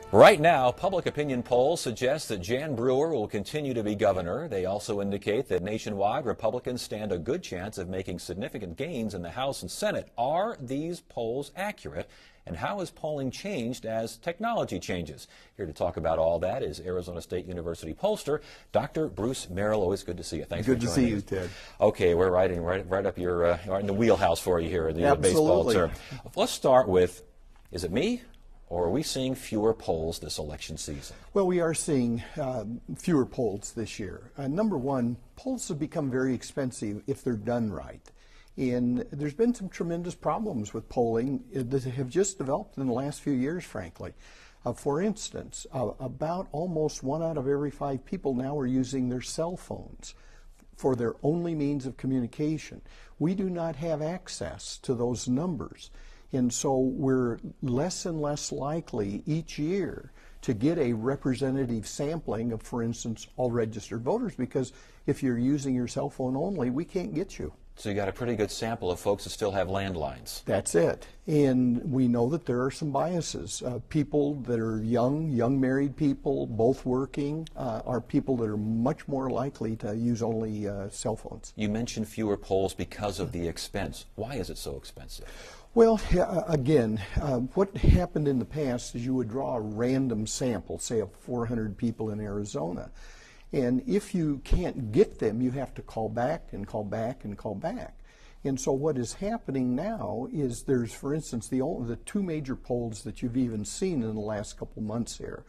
Right now, public opinion polls suggest that Jan Brewer will continue to be governor. They also indicate that nationwide, Republicans stand a good chance of making significant gains in the House and Senate. Are these polls accurate? And how has polling changed as technology changes? Here to talk about all that is Arizona State University Pollster Dr. Bruce Merrill. Always good to see you. Thanks for joining us. Good to see you, Ted. Okay, we're right up your right in the wheelhouse for you here, the baseball term. Let's start with, is it me? Or are we seeing fewer polls this election season? Well, we are seeing fewer polls this year. Number one, polls have become very expensive if they're done right. And there's been some tremendous problems with polling that have just developed in the last few years, frankly. For instance, about almost 1 out of every 5 people now are using their cell phones for their only means of communication. We do not have access to those numbers. And so we're less and less likely each year to get a representative sampling of, for instance, all registered voters, because if you're using your cell phone only, we can't get you. So you got a pretty good sample of folks that still have landlines. That's it. And we know that there are some biases. People that are young married people, both working, are people that are much more likely to use only cell phones. You mentioned fewer polls because of the expense. Why is it so expensive? Well, again, what happened in the past is you would draw a random sample, say of 400 people in Arizona. And if you can't get them, you have to call back and call back and call back. And so what is happening now is there's, for instance, the 2 major polls that you've even seen in the last couple months here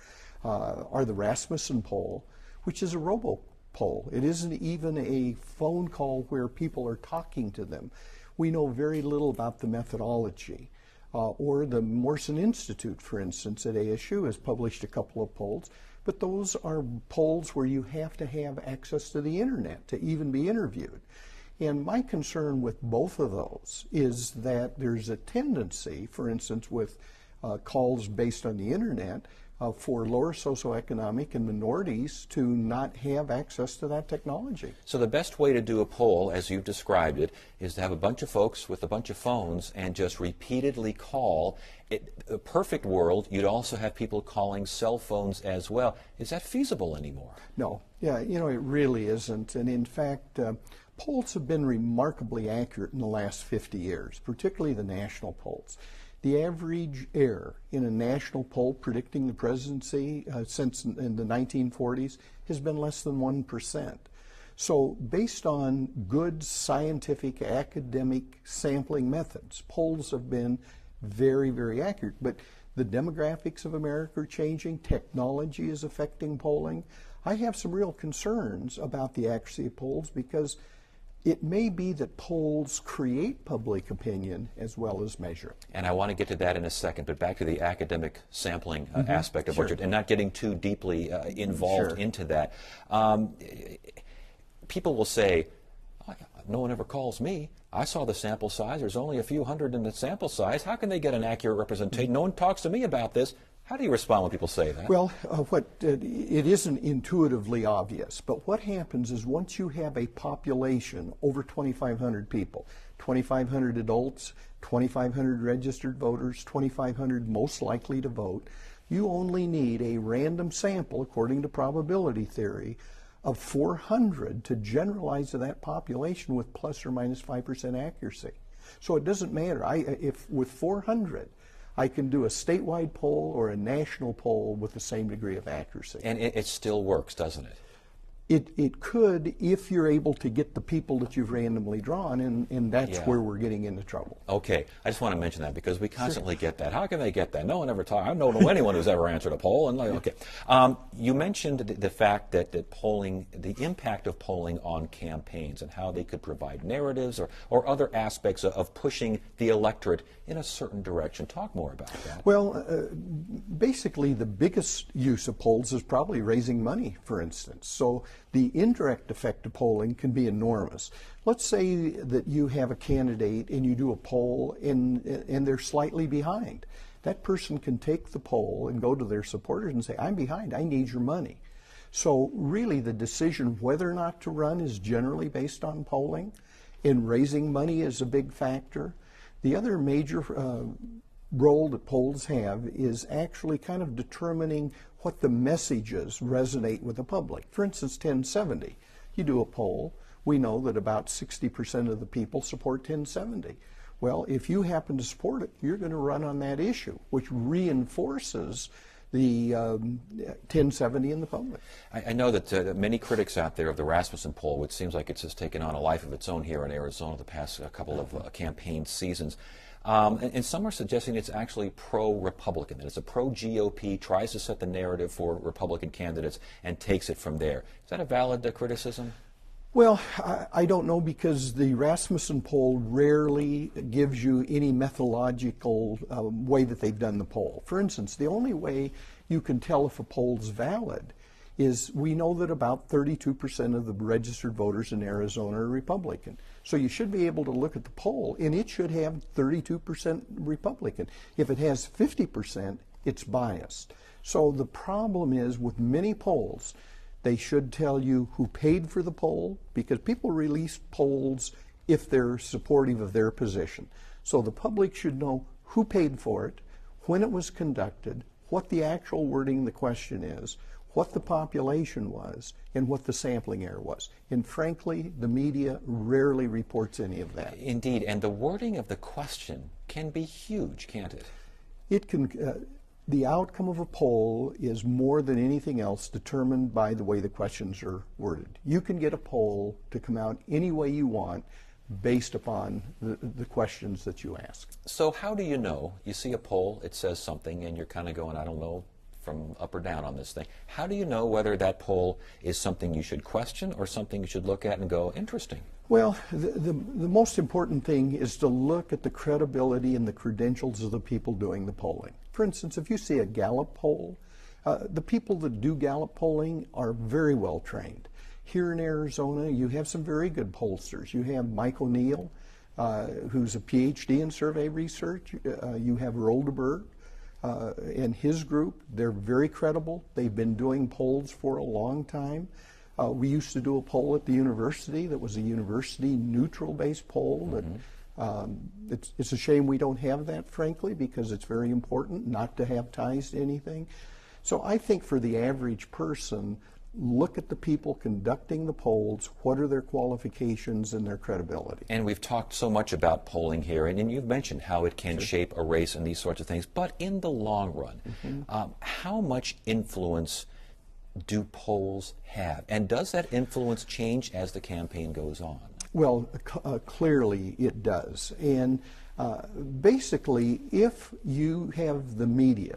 are the Rasmussen poll, which is a robo poll. It isn't even a phone call where people are talking to them. We know very little about the methodology. Or the Morrison Institute, for instance, at ASU has published a couple of polls, but those are polls where you have to have access to the internet to even be interviewed. And my concern with both of those is that there's a tendency, for instance, with calls based on the internet, for lower socioeconomic and minorities to not have access to that technology. So the best way to do a poll, as you've described it, is to have a bunch of folks with a bunch of phones and just repeatedly call. A perfect world, you'd also have people calling cell phones as well. Is that feasible anymore? No. Yeah, you know, it really isn't. And in fact, polls have been remarkably accurate in the last 50 years, particularly the national polls. The average error in a national poll predicting the presidency since in the 1940s has been less than 1%. So based on good scientific academic sampling methods, polls have been very, very accurate. But the demographics of America are changing. Technology is affecting polling. I have some real concerns about the accuracy of polls because it may be that polls create public opinion as well as measure it. And I want to get to that in a second, but back to the academic sampling aspect of what you're, and not getting too deeply involved into that. People will say, no one ever calls me. I saw the sample size. There's only a few hundred in the sample size. How can they get an accurate representation? No one talks to me about this. How do you respond when people say that? Well, it isn't intuitively obvious, but what happens is once you have a population over 2,500 people, 2,500 adults, 2,500 registered voters, 2,500 most likely to vote, you only need a random sample, according to probability theory, of 400 to generalize to that population with plus or minus 5% accuracy. So it doesn't matter. If with 400, I can do a statewide poll or a national poll with the same degree of accuracy. And it still works, doesn't it? It could if you're able to get the people that you've randomly drawn, and that's where we're getting into trouble. Okay, I just want to mention that because we constantly get that. How can they get that? No one ever talks. I don't know anyone who's ever answered a poll. And okay, you mentioned the fact that polling, the impact of polling on campaigns and how they could provide narratives or other aspects of pushing the electorate in a certain direction. Talk more about that. Well, basically the biggest use of polls is probably raising money, for instance. So the indirect effect of polling can be enormous. Let's say that you have a candidate and you do a poll and they're slightly behind. That person can take the poll and go to their supporters and say, I'm behind, I need your money. So really the decision whether or not to run is generally based on polling, and raising money is a big factor. The other major role that polls have is actually kind of determining what the messages resonate with the public. For instance, 1070. You do a poll, we know that about 60% of the people support 1070. Well, if you happen to support it, you're going to run on that issue, which reinforces the 1070 in the public. I know that many critics out there of the Rasmussen poll, which seems like it's just taken on a life of its own here in Arizona the past couple of campaign seasons. And some are suggesting it's actually pro-Republican, that it's a pro-GOP, tries to set the narrative for Republican candidates and takes it from there. Is that a valid criticism? Well, I don't know, because the Rasmussen poll rarely gives you any methodological way that they've done the poll. For instance, the only way you can tell if a poll's valid is we know that about 32% of the registered voters in Arizona are Republican. So you should be able to look at the poll, and it should have 32% Republican. If it has 50%, it's biased. So the problem is with many polls, they should tell you who paid for the poll, because people release polls if they're supportive of their position. So the public should know who paid for it, when it was conducted, what the actual wording of the question is, what the population was, and what the sampling error was. And frankly, the media rarely reports any of that. Indeed, and the wording of the question can be huge, can't it? It can. The outcome of a poll is more than anything else determined by the way the questions are worded. You can get a poll to come out any way you want based upon the questions that you ask. So how do you know? You see a poll, it says something, and you're kind of going, I don't know, from up or down on this thing. How do you know whether that poll is something you should question or something you should look at and go, interesting? Well, the most important thing is to look at the credibility and the credentials of the people doing the polling. For instance, if you see a Gallup poll, the people that do Gallup polling are very well trained. Here in Arizona, you have some very good pollsters. You have Mike O'Neill, who's a PhD in survey research. You have Roldeberg and his group. They're very credible. They've been doing polls for a long time. We used to do a poll at the university that was a university neutral-based poll. That it's a shame we don't have that, frankly, because it's very important not to have ties to anything. So I think for the average person, look at the people conducting the polls, what are their qualifications and their credibility. And we've talked so much about polling here, and you've mentioned how it can shape a race and these sorts of things, but in the long run, how much influence do polls have? And does that influence change as the campaign goes on? Well, clearly it does. And basically, if you have the media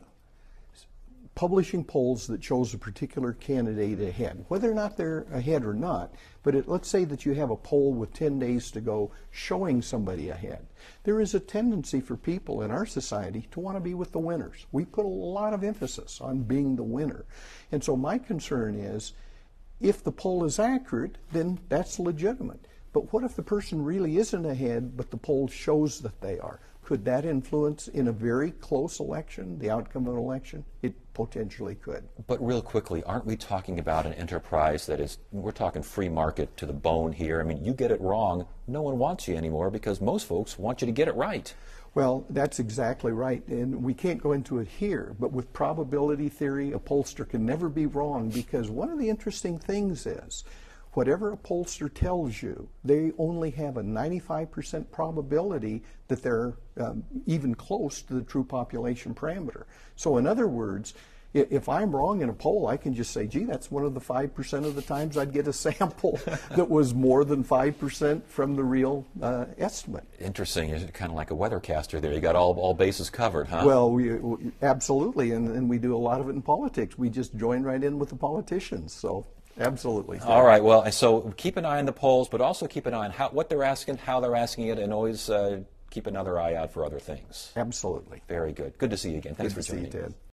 publishing polls that shows a particular candidate ahead, whether or not they're ahead or not, but let's say that you have a poll with 10 days to go showing somebody ahead. There is a tendency for people in our society to want to be with the winners. We put a lot of emphasis on being the winner. And so my concern is, if the poll is accurate, then that's legitimate. But what if the person really isn't ahead, but the poll shows that they are? Could that influence in a very close election, the outcome of an election? It potentially could. But real quickly, aren't we talking about an enterprise that is, we're talking free market to the bone here. I mean, you get it wrong, no one wants you anymore because most folks want you to get it right. Well, that's exactly right, and we can't go into it here, but with probability theory, a pollster can never be wrong, because one of the interesting things is, whatever a pollster tells you, they only have a 95% probability that they're even close to the true population parameter. So in other words, if I'm wrong in a poll, I can just say, gee, that's one of the 5% of the times I'd get a sample that was more than 5% from the real estimate. Interesting. It's kind of like a weathercaster there. You got all bases covered, huh? Well, absolutely, and we do a lot of it in politics. We just join right in with the politicians, so absolutely. All right, well, so keep an eye on the polls, but also keep an eye on what they're asking, how they're asking it, and always keep another eye out for other things. Absolutely. Very good. Good to see you again. Thanks for joining. Good to see you, Ted.